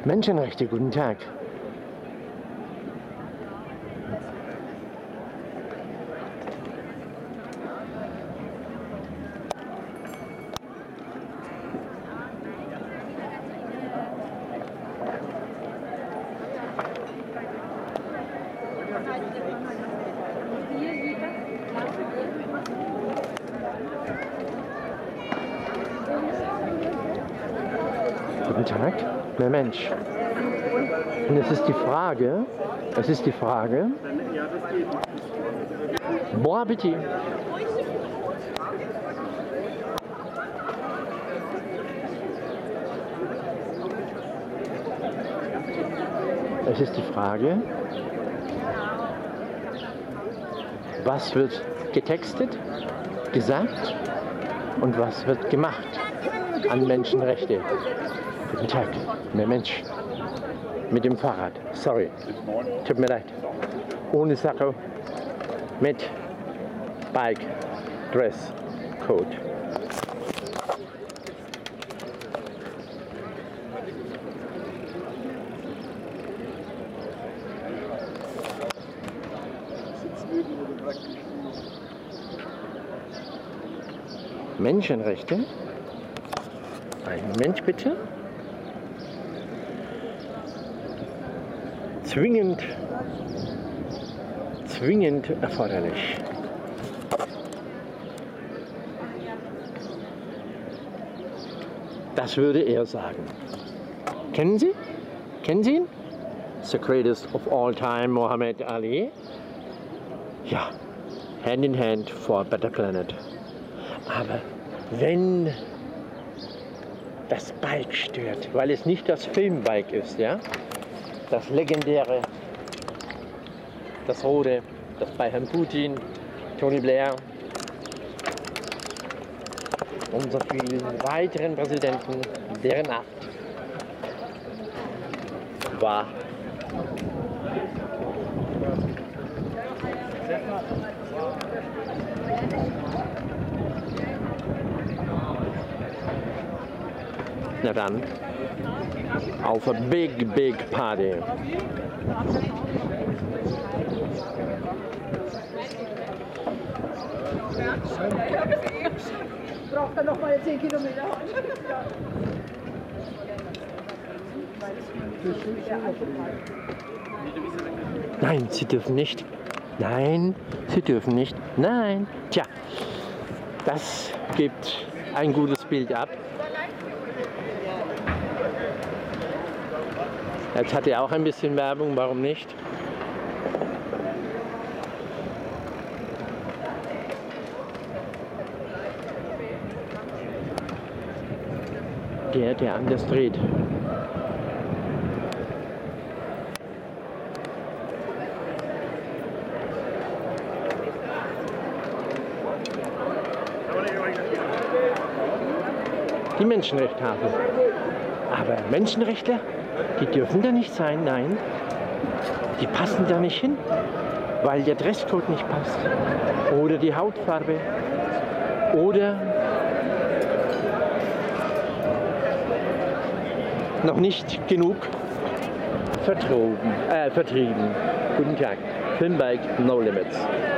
Menschenrechte, guten Tag. Guten Tag, der Mensch. Und es ist die Frage, bon appétit. Es ist die Frage, was wird getextet, gesagt und was wird gemacht an Menschenrechte. Guten Tag, der Mensch mit dem Fahrrad. Sorry, tut mir leid. Ohne Sache, mit Bike, Dress, Code. Menschenrechte? Einen Moment bitte. Zwingend erforderlich. Das würde er sagen. Kennen Sie? Kennen Sie ihn? The greatest of all time, Muhammad Ali. Ja, hand in hand for a better planet. Aber wenn das Bike stört, weil es nicht das Filmbike ist, ja, das legendäre, das rote, das bei Herrn Putin, Tony Blair und so vielen weiteren Präsidenten, deren Acht war. Na dann, auf a big, big party. Braucht er noch mal 10 Kilometer. Nein, Sie dürfen nicht. Nein, Sie dürfen nicht. Nein. Tja, das gibt ein gutes Bild ab. Jetzt hat er auch ein bisschen Werbung, warum nicht? Der anders dreht. Die Menschenrechtstafel. Aber Menschenrechtler, die dürfen da nicht sein, nein. Die passen da nicht hin, weil der Dresscode nicht passt. Oder die Hautfarbe. Oder noch nicht genug vertrieben. Guten Tag. Filmbike No Limits.